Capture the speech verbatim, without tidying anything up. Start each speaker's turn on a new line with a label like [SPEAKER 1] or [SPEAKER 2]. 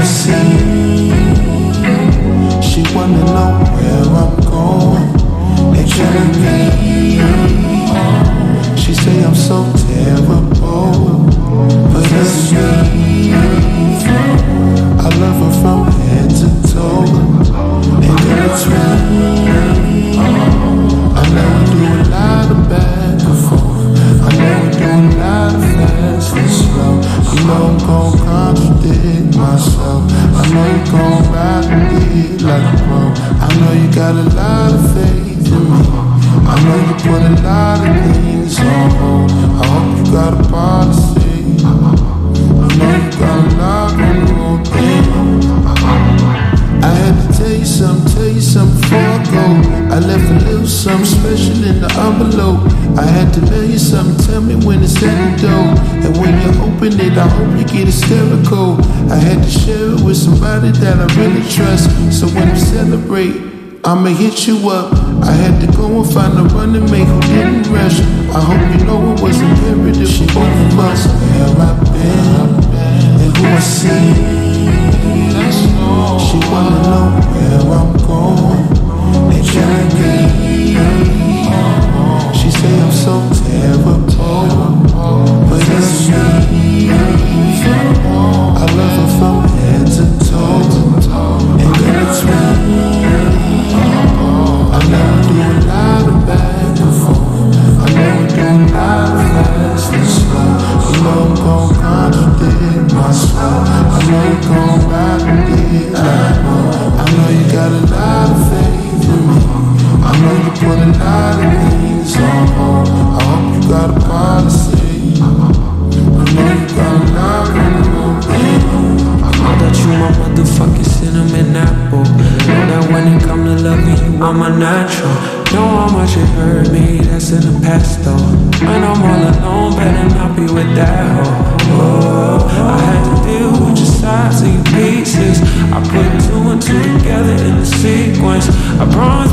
[SPEAKER 1] see. She wanna know where I'm going. They tryna be. She say I'm so terrible, but it's me. I love her from head to toe, and it's me. I know we do a lot of back and forth. I know we do a lot of fast and slow. You know I'm gon' contradict myself. I know you gon' ride me like a pro. I know you got a lot of faith in me. I know you put a lot of things on hold. I hope you got a policy. I know you got a lot on the road thing. I had to tell you something, tell you something before I go. I left a little something special in the envelope. I had to mail you something, tell me when it's at the door. And when you open it, I hope you get hysterical. I had to share it with somebody that I really trust. So when we celebrate, I'ma hit you up. I had to go and find a running mate who didn't rush. I hope you know it was imperative. She both of us where I've been and who I see. She wanna know where I'm going. They tryna be. She say I'm so terrible, but it's me. I love her from head to toe, and it's me. I know we do a lot of back and forth. I know we do a lot of fast and slow. You know I'm gon' contradict myself. I know you gon' ride with it like no. I know you got a lot of faith in me. I know you put a lot of things on hold. I hope you got a policy. I know you got a lot on the road thing.
[SPEAKER 2] I know that you my motherfucking cinnamon apple. Know that when it come to loving you, I'm a natural. Know how much it hurt me, that's in the past though. When I'm all alone, better not be with that hoe. Oh, I had to deal with your sides and your pieces. I put two and two together in the sequence. I promise